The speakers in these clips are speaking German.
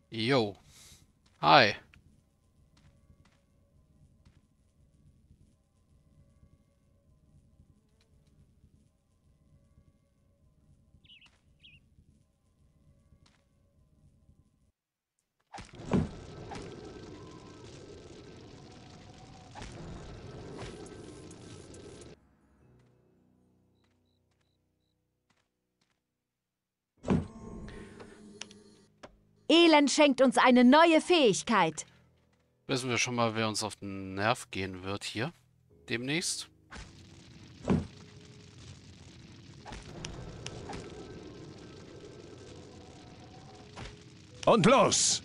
Jo. Hi. Elend schenkt uns eine neue Fähigkeit. Wissen wir schon mal, wer uns auf den Nerv gehen wird hier demnächst? Und los!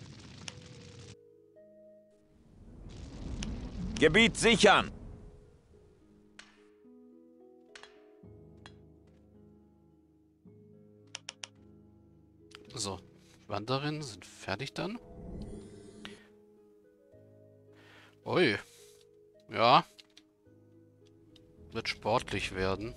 Gebiet sichern! So, Wanderinnen sind fertig dann. Ui. Ja. Wird sportlich werden.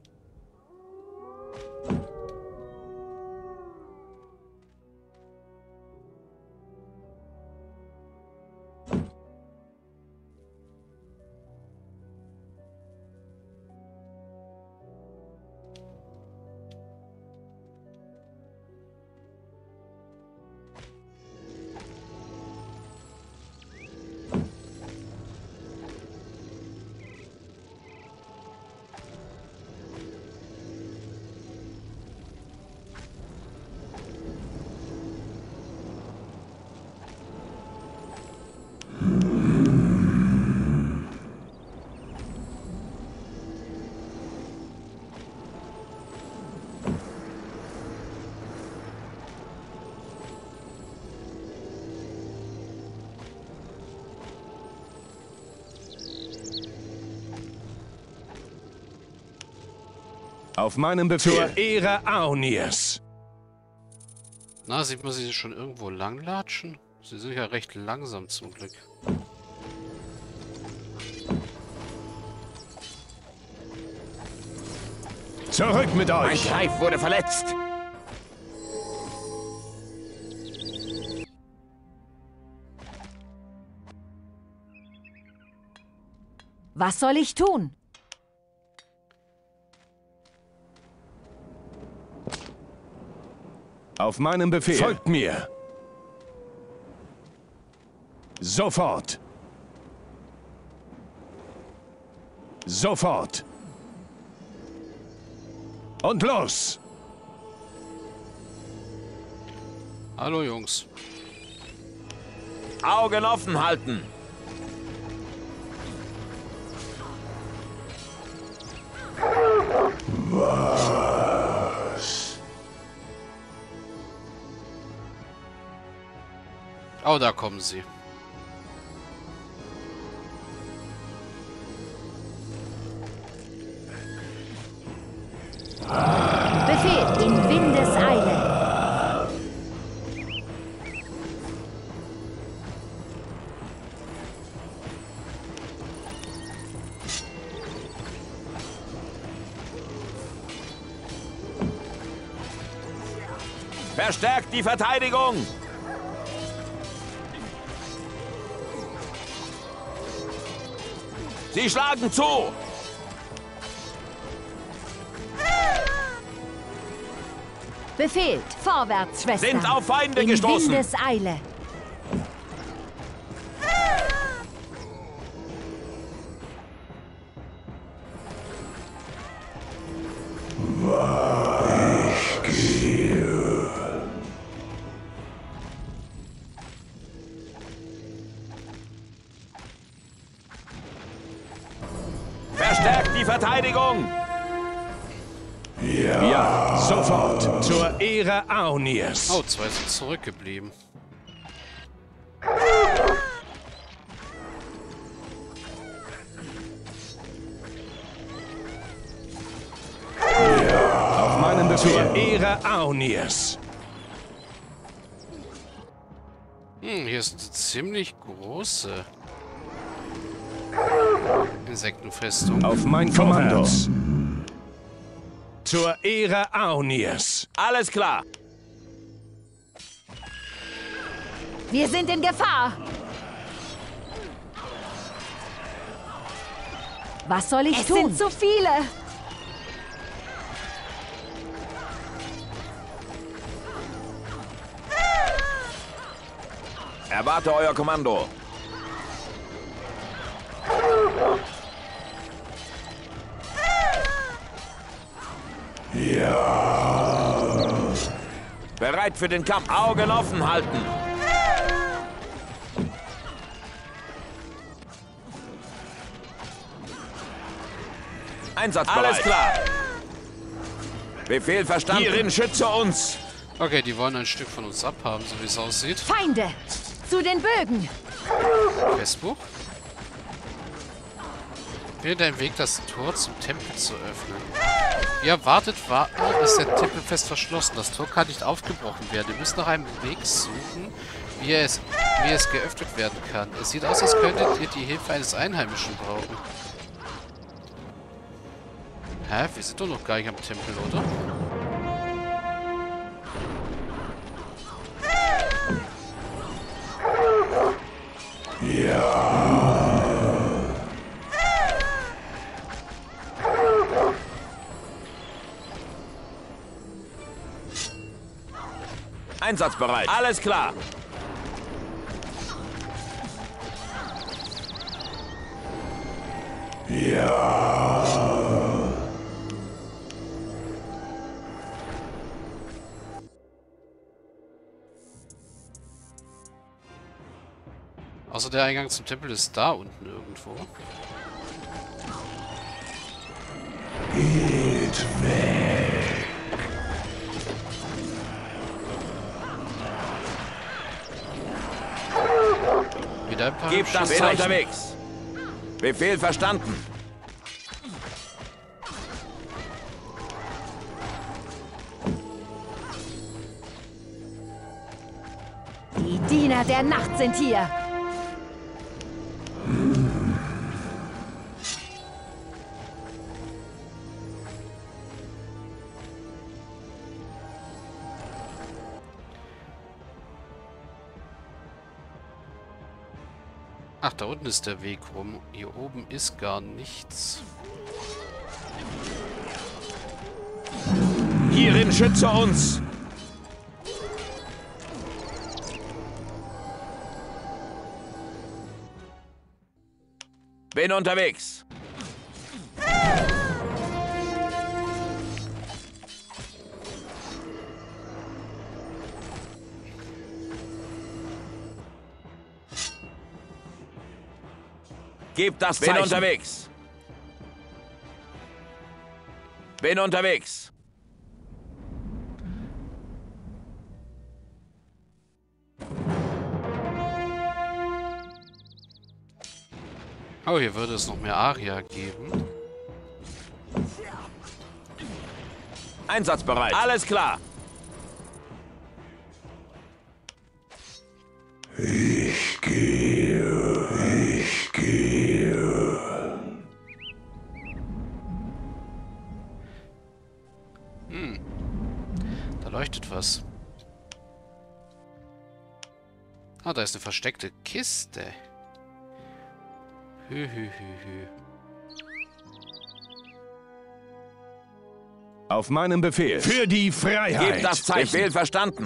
Auf meinem Befehl. Zur Ehre Aunirs. Na, sieht man sie schon irgendwo langlatschen? Sie sind ja recht langsam zum Glück. Zurück mit Mein euch! Greif wurde verletzt! Was soll ich tun? Auf meinem Befehl. Folgt mir! Sofort! Sofort! Und los! Hallo Jungs. Augen offen halten! Oh, da kommen sie. Befehl in Windeseile. Verstärkt die Verteidigung! Sie schlagen zu! Befehlt, vorwärts, Schwester. Sind auf Feinde in gestoßen! Windeseile. Verstärkt die Verteidigung! Ja, sofort! Zur Ehre Aunirs! Oh, zwei sind zurückgeblieben. Auf meinem Befehl. Zur Ehre Aunirs! Hier ist eine ziemlich große Insektenfestung. Auf mein Kommando! Zur Ehre Aunirs! Alles klar! Wir sind in Gefahr. Was soll ich tun? Es sind zu viele. Erwarte euer Kommando. Ja. Bereit für den Kampf. Augen offen halten. Einsatzbereit. Alles klar. Befehl verstanden. Hierin schütze uns. Okay, die wollen ein Stück von uns abhaben, so wie es aussieht. Feinde! Zu den Bögen! Questbuch? Finde deinen Weg, das Tor zum Tempel zu öffnen. Wie erwartet ist der Tempel fest verschlossen. Das Tor kann nicht aufgebrochen werden. Wir müssen nach einem Weg suchen, wie es geöffnet werden kann. Es sieht aus, als könntet ihr die Hilfe eines Einheimischen brauchen. Hä? Wir sind doch noch gar nicht am Tempel, oder? Einsatzbereit. Alles klar. Ja. Außer der Eingang zum Tempel ist da unten irgendwo. Geht weg. Wieder ein paar Gebt das Zeichen. Unterwegs. Befehl verstanden. Die Diener der Nacht sind hier. Ach, da unten ist der Weg rum. Hier oben ist gar nichts. Hierin schütze uns. Bin unterwegs. Gebt das Zeichen. Bin unterwegs. Bin unterwegs. Oh, hier würde es noch mehr Aria geben. Einsatzbereit. Alles klar. Ich gehe. Ich gehe. Da leuchtet was. Ah, da ist eine versteckte Kiste. Auf meinen Befehl. Für die Freiheit. Gebt das Zeichen. Befehl verstanden.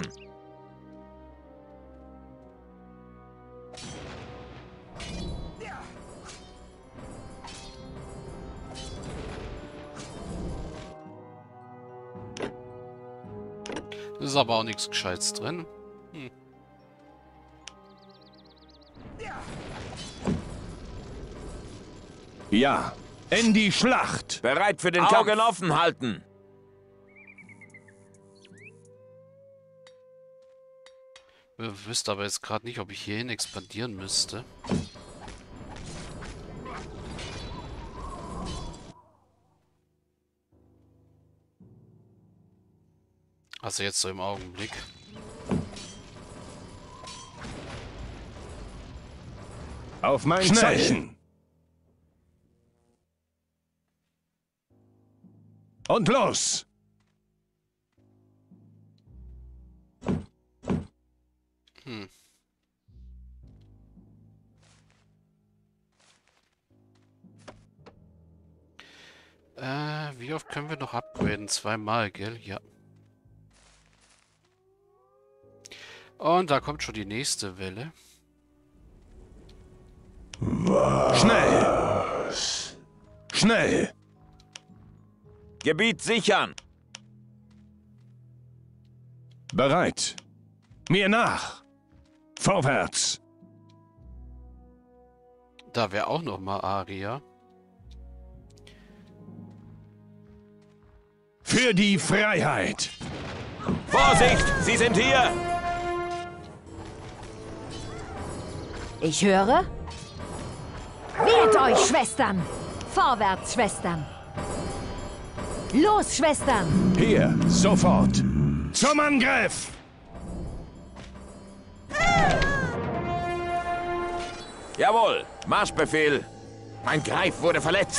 Ist aber auch nichts Gescheites drin. Ja, in die Schlacht. Bereit für den Kampf. Augen offen halten. Ich wüsste aber jetzt gerade nicht, ob ich hierhin expandieren müsste. Also jetzt so im Augenblick. Auf mein Zeichen. Und los! Wie oft können wir noch upgraden? 2-mal, gell? Ja. Und da kommt schon die nächste Welle. Schnell! Schnell! Gebiet sichern. Bereit! Mir nach! Vorwärts! Da wäre auch noch mal Aria. Für die Freiheit! Vorsicht, Sie sind hier. Ich höre. Wehrt euch, Schwestern! Vorwärts, Schwestern! Los, Schwestern! Hier, sofort! Zum Angriff! Jawohl, Marschbefehl. Mein Greif wurde verletzt.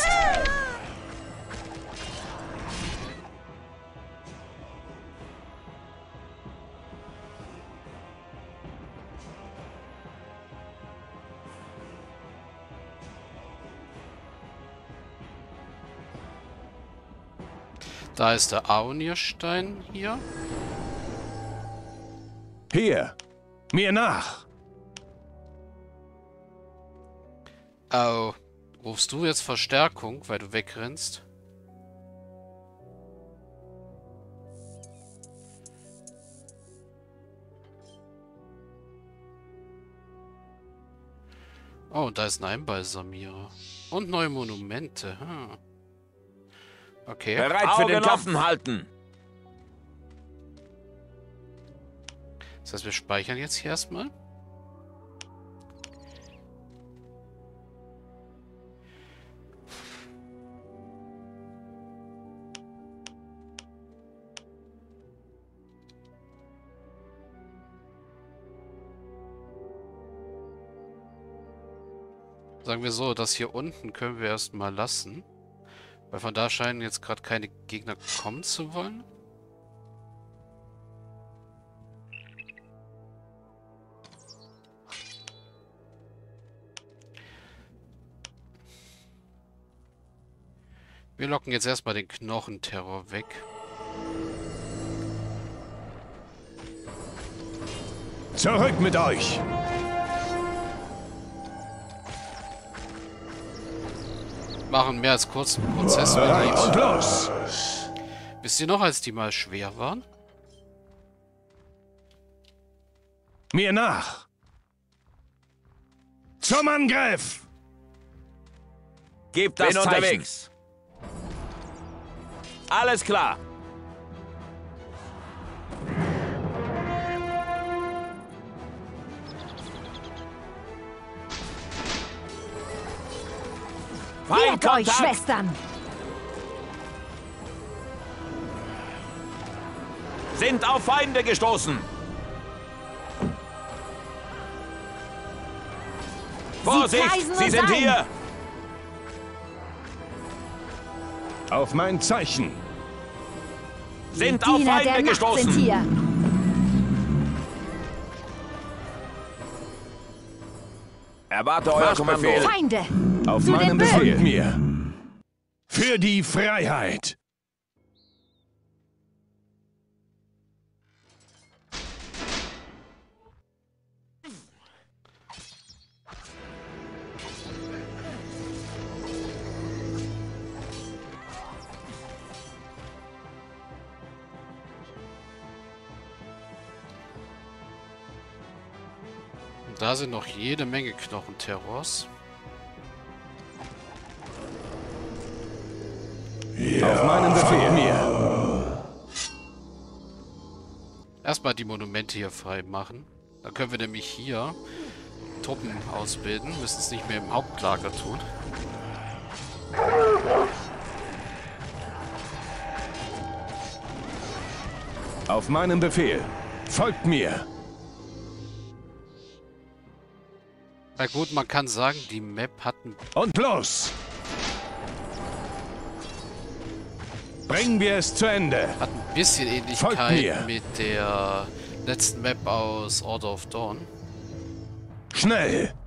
Da ist der Aonirstein hier. Hier! Mir nach! Oh, rufst du jetzt Verstärkung, weil du wegrennst? Oh, und da ist ein Einbalsamierer. Und neue Monumente. Hm. Okay. Bereit für den Kampf halten. Das heißt, wir speichern jetzt hier erstmal. Sagen wir so, das hier unten können wir erstmal lassen. Weil von da scheinen jetzt gerade keine Gegner kommen zu wollen. Wir locken jetzt erstmal den Knochenterror weg. Zurück mit euch! Machen mehr als kurzen Prozess. Bereit und los! Wisst ihr noch, als die mal schwer waren? Mir nach! Zum Angriff! Gebt das Zeichen. Unterwegs. Alles klar. Wehrt euch, Schwestern! Sind auf Feinde gestoßen. Vorsicht, Sie sind hier. Auf mein Zeichen! Sind auf Diener Feinde der Nacht gestoßen. sind hier. Erwarte euer Kommando. Feinde! Auf Zu meinem den Bögen. Befehl mir! Für die Freiheit! Und da sind noch jede Menge Knochenterrors. Auf meinen Befehl mir! Erstmal die Monumente hier frei machen. Dann können wir nämlich hier Truppen ausbilden. Müssen es nicht mehr im Hauptlager tun. Auf meinen Befehl! Folgt mir! Na gut, man kann sagen, die Map hat Und los! Bringen wir es zu Ende! ein bisschen Folgt mir. Ähnlichkeit mit der letzten Map aus Order of Dawn. Schnell!